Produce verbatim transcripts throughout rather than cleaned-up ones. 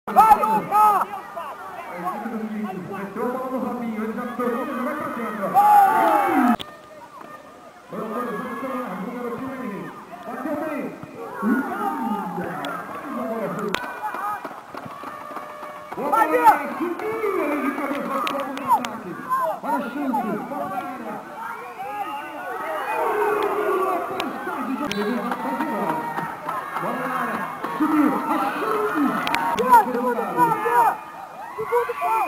Vai, Lucas! Entrou a bola no Robinho, ele já pegou, ele vai pra dentro. Foram dois, vamos tomar, o garotinho aí. Bateu bem. Vai, Diego! Subiu ali de cabeça, vai tomar um ataque. Olha a chance, bola na área. Bola na área, subiu, a chance. Segundo pau! Segundo pau!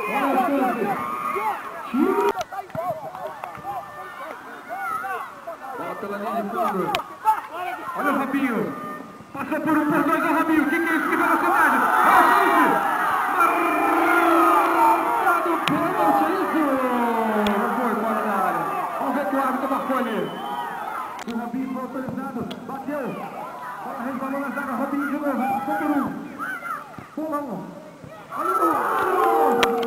Bola pela linha de fundo. Olha o Robinho. Passou por um, por dois, o Robinho. O que, que é isso? Que velocidade? Olha a chance. Marcado pênalti, é isso? Não foi fora da área. Vamos ver que o árbitro marcou ali. O Robinho foi autorizado. Bateu. Bola resvalou na zaga. Robinho de novo. Passou por um. Pula um. Olha o gol.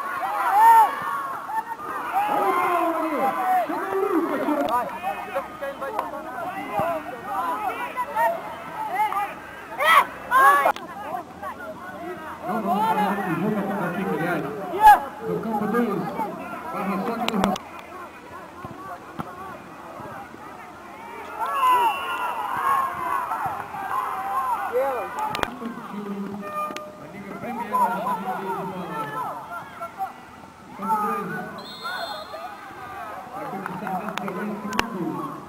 Olha o gol ali. Chega aí, Lucas. Vai! Não, não, não, jogo aqui, aliás, no campo dois, barra só que no... A Liga Premier da chave de bola. Campo dois. Vai começar dentro de dois segundos.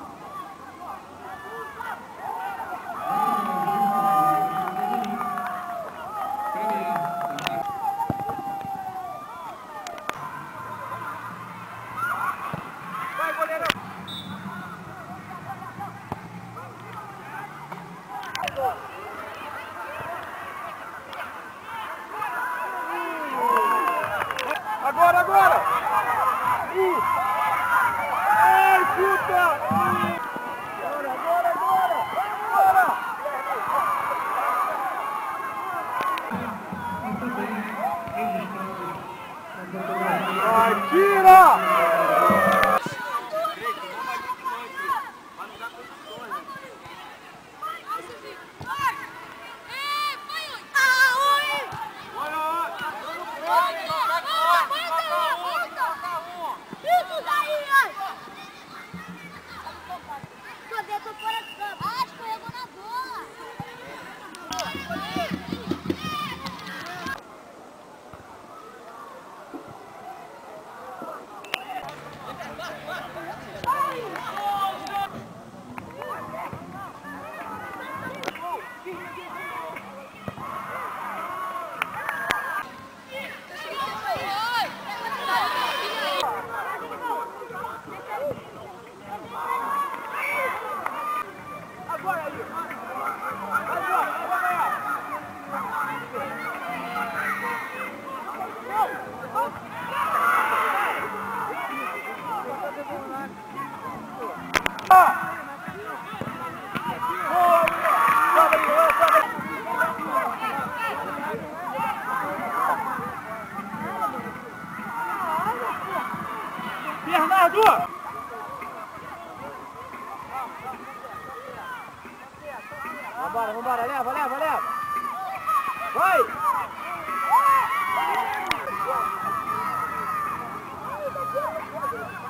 Agora, agora! Ih! Ai, puta! Agora, agora, agora! Agora! Ai, tira! Bernardo! Vambora, vambora, leva, leva, leva! Vai! Vai!